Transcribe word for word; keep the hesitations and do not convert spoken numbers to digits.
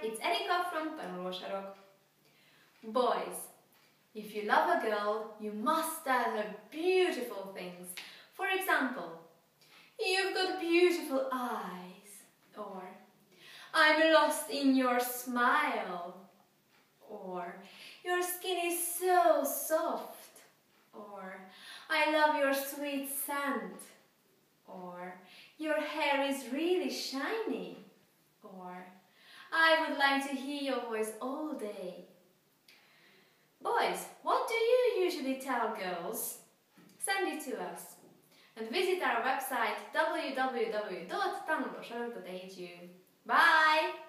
it's Erika from Tanulósarok. Boys, if you love a girl, you must tell her beautiful things. For example, you've got beautiful eyes, or I'm lost in your smile, or your skin is so soft, or I love your sweet scent, or your hair is really shiny, or I would like to hear your voice all day. Boys, what do you usually tell girls? Send it to us and visit our website w w w dot tanulosarok dot e d u. Bye!